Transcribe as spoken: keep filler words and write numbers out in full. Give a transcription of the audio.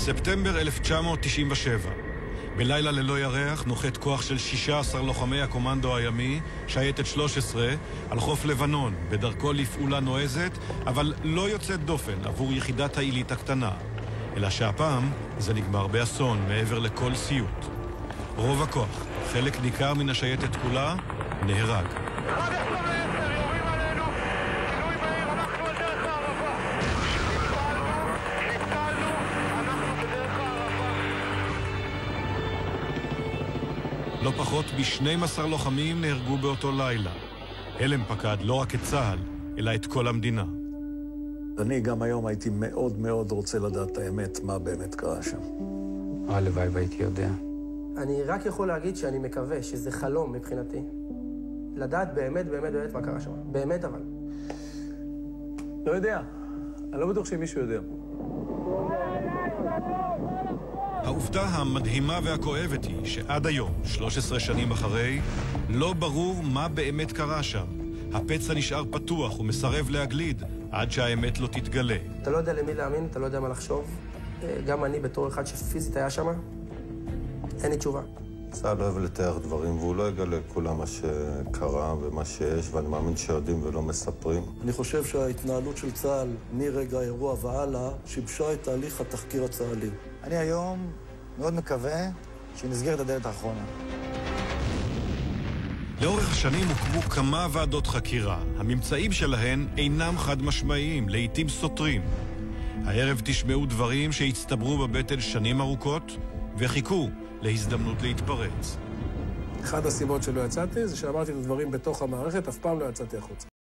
ספטמבר אלף תשע מאות תשעים ושבע. בלילה ללא ירח נוחת כוח של שישה עשר לוחמי הקומנדו הימי, שייטת שלוש עשרה, על חוף לבנון, בדרכו לפעולה נועזת, אבל לא יוצאת דופן עבור יחידת העילית הקטנה. אלא שהפעם זה נגמר באסון מעבר לכל סיוט. רוב הכוח, חלק ניכר מן השייטת כולה, נהרג. לא פחות מ-שנים עשר לוחמים נהרגו באותו לילה. הלם פקד לא רק את צה"ל, אלא את כל המדינה. אני גם היום הייתי מאוד מאוד רוצה לדעת את האמת, מה באמת קרה שם. הלוואי והייתי יודע. אני רק יכול להגיד שאני מקווה שזה חלום מבחינתי. לדעת באמת, באמת, באמת מה קרה שם. באמת אבל. לא יודע. אני לא בטוח שמישהו יודע. העובדה המדהימה והכואבת היא שעד היום, שלוש עשרה שנים אחרי, לא ברור מה באמת קרה שם. הפצע נשאר פתוח ומסרב להגליד עד שהאמת לא תתגלה. אתה לא יודע למי להאמין, אתה לא יודע מה לחשוב. גם אני בתור אחד שפיזית היה שם, אין לי תשובה. צה"ל לא אוהב לתאר דברים, והוא לא יגלה כולה מה שקרה ומה שיש, ואני מאמין שיודעים ולא מספרים. אני חושב שההתנהלות של צה"ל מרגע האירוע והלאה שיבשה את תהליך התחקיר הצה"לי. אני היום מאוד מקווה שנסגר את הדלת האחרונה. לאורך השנים הוקמו כמה ועדות חקירה. הממצאים שלהן אינם חד משמעיים, לעתים סותרים. הערב תשמעו דברים שהצטברו בבטן שנים ארוכות וחיכו להזדמנות להתפרץ. אחת הסיבות שלא יצאתי זה שאמרתי את הדברים בתוך המערכת, אף פעם לא יצאתי החוצה.